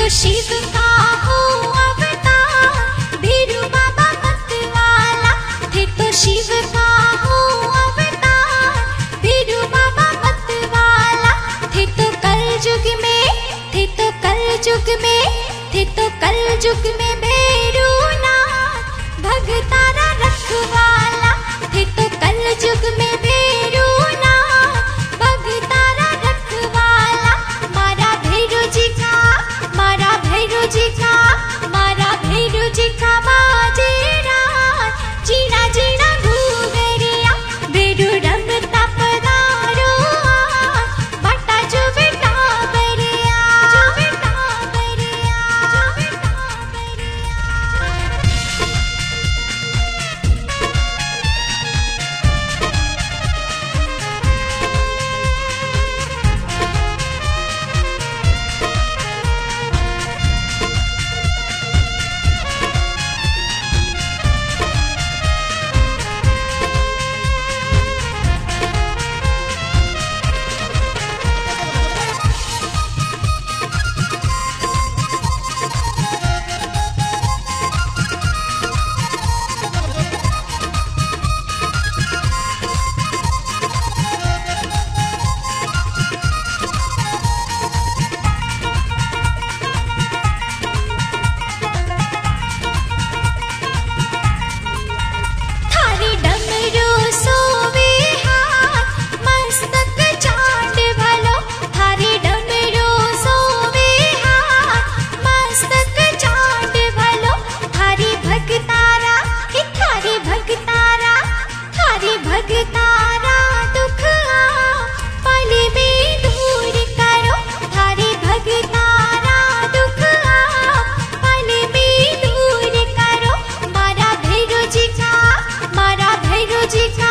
तो शिव का हो अवतार, भैरू बाबा मतवाला थे तो शिव का हो अवतार, भैरू बाबा मतवाला थे तो कलयुग में, थे तो कलयुग में, थे तो कलयुग में भैरू नाथ भगतारा रखवाला, थे तो कलयुग में भैरू नाथ भगतारा रखवाला। मारा भैरू जी का, मारा भैरू जी का, मारा भैरू जी का बाजे रात, जीना जीना घूगरिया भैरू रमता पधारो आज, बाटा जो बेटा बरिया, जो बेटा बरिया, जो बेटा बरिया। थारी डमरू सोवे हाथ, मस्तक चांद भलो, थारी डमरू सोवे हाथ, मस्तक चांद भलो, थारी भगतारा हे थारी भगतारा, थारी भगतारा दुख पल में दूर करो, थारी भगतारा दुख पल में दूर करो। मारा भैरू जी का, मारा भैरू जी का,